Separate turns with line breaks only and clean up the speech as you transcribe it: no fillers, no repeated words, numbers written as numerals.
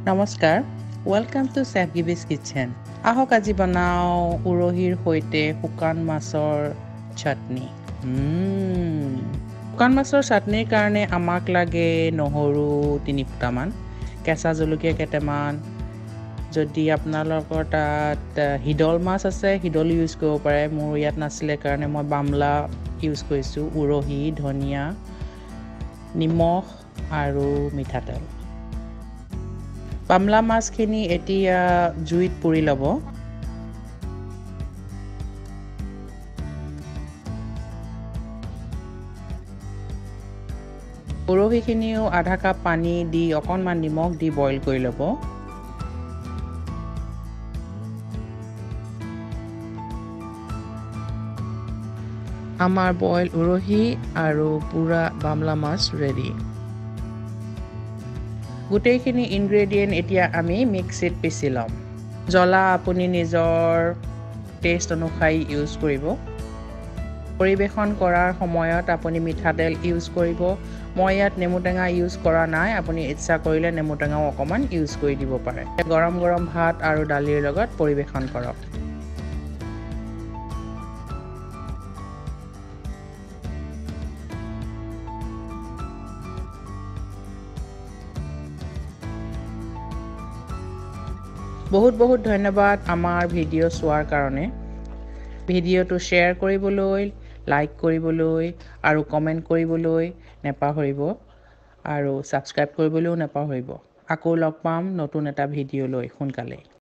নমস্কাৰ, welcome to chef Gibby's kitchen. আহক আজি বনাওঁ উৰহীৰ সৈতে শুকান মাছৰ চাটনি। শুকান মাছৰ চাটনিৰ কাৰণে আমাক লাগে নহৰু 3 ফুটামান, কেঁচা জলকীয়া কেইটামান। যদি আপোনালোকৰ তাত হিদল মাছ আছে হিদল ইউজ কৰিব পাৰে। মোৰ ইয়াত নাছিলে কাৰণে মই বামলা ইউজ কৰিছোঁ। উৰহী, ধনিয়া, নিমখ আৰু মিঠাতেল। বামলা মাছখিনি এতিয়া জুইত পুৰি ল'ব। উৰহীখিনিও আধা কাপ পানী দি অকণমান নিমখ দি বইল কৰি ল'ব। আমাৰ বইল উৰহী আৰু পুৰা বামলা মাছ ৰেডি। গোটেইখিনি ইনগ্ৰেডিয়েণ্ট এতিয়া আমি মিক্সিত পিচি ল'ম। জ্বলা আপুনি নিজৰ টেষ্ট অনুসৰি ইউজ কৰিব। পৰিৱেশন কৰাৰ সময়ত আপুনি মিঠাতেল ইউজ কৰিব। মই ইয়াত নেমু টেঙা ইউজ কৰা নাই, আপুনি ইচ্ছা কৰিলে নেমু টেঙাও অকণমান ইউজ কৰি দিব পাৰে। গৰম গৰম ভাত আৰু দালিৰ লগত পৰিৱেশন কৰক। বহুত ধন্যবাদ আমাৰ ভিডিঅ' চোৱাৰ কাৰণে। ভিডিঅ'টো শ্বেয়াৰ কৰিবলৈ, লাইক কৰিবলৈ আৰু কমেণ্ট কৰিবলৈ নেপাহৰিব আৰু ছাবস্ক্ৰাইব কৰিবলৈও নেপাহৰিব। আকৌ লগ পাম নতুন এটা ভিডিঅ' লৈ সোনকালে।